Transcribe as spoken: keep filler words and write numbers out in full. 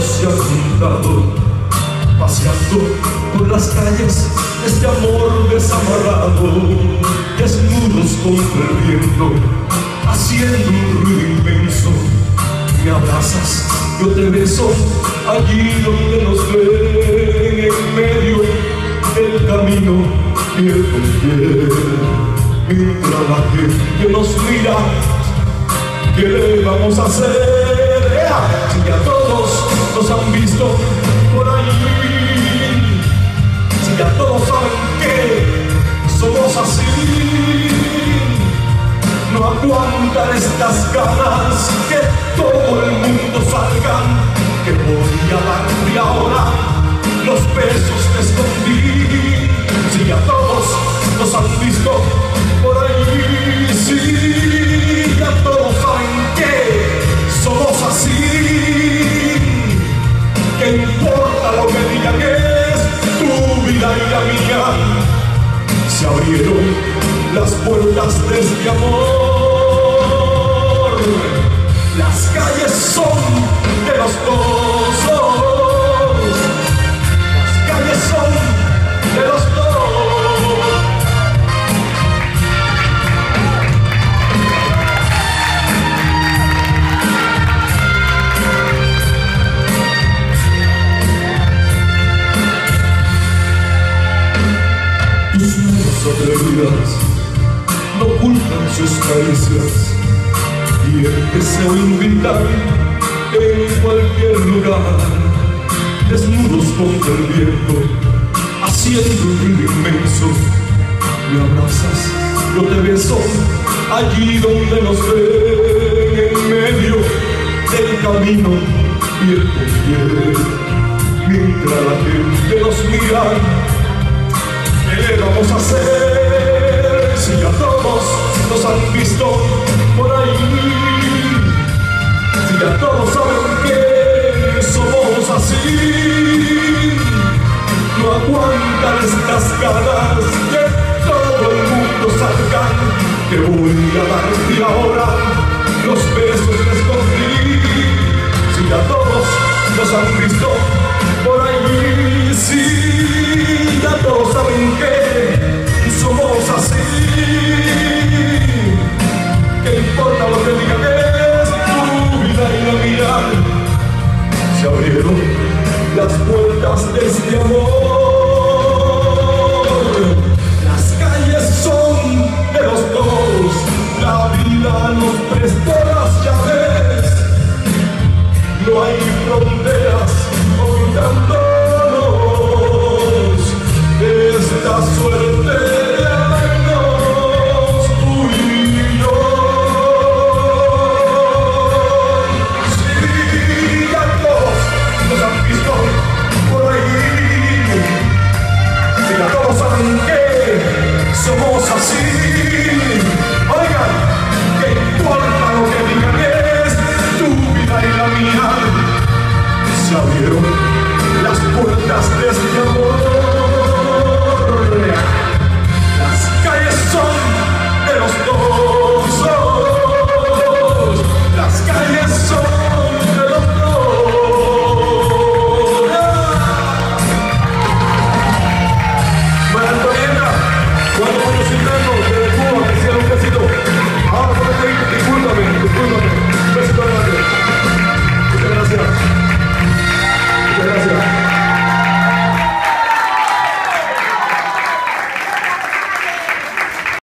se han juntado, paseando por las calles este amor desamarrado, desnudos contra el viento, haciendo un ruido inmenso. Me abrazas, yo te beso, allí donde nos ven, en medio del camino, piel con piel. Mientras la gente nos mira, ¿qué le vamos a hacer? Si ya todos nos han visto por ahí, si ya todos saben que somos así, no aguantan estas ganas que todo el mundo salgan, que voy a darte ahora los besos que escondí. Si ya todos nos han visto por ahí, sí, ya todos saben que somos así. ¿Qué importa lo que digan? Es tu vida y la mía. Se abrieron las puertas de este amor. Las calles son de los dos. Las calles son de los dos. Tus manos atrevidas no ocultan sus caricias, y el deseo invitar en cualquier lugar, desnudos contra el viento, haciendo un ruido inmenso. Me abrazas, yo te beso, allí donde nos ven, en medio del camino, piel con piel. Mientras la gente nos mira, ¿qué vamos a hacer? Si ya todos nos han visto por ahí, si ya todos saben que somos así, no aguantan estas ganas que todo el mundo salgan, que voy a darte ahora los besos que escondí. Si ya todos nos han visto por ahí, sí, ya todos saben que somos así. ¿Qué importa lo que digan? Es tu vida y la mía. Se abrieron las puertas de este amor. Las calles son de los dos. La vida nos prestó las llaves. No hay fronteras ocultándonos esta suerte.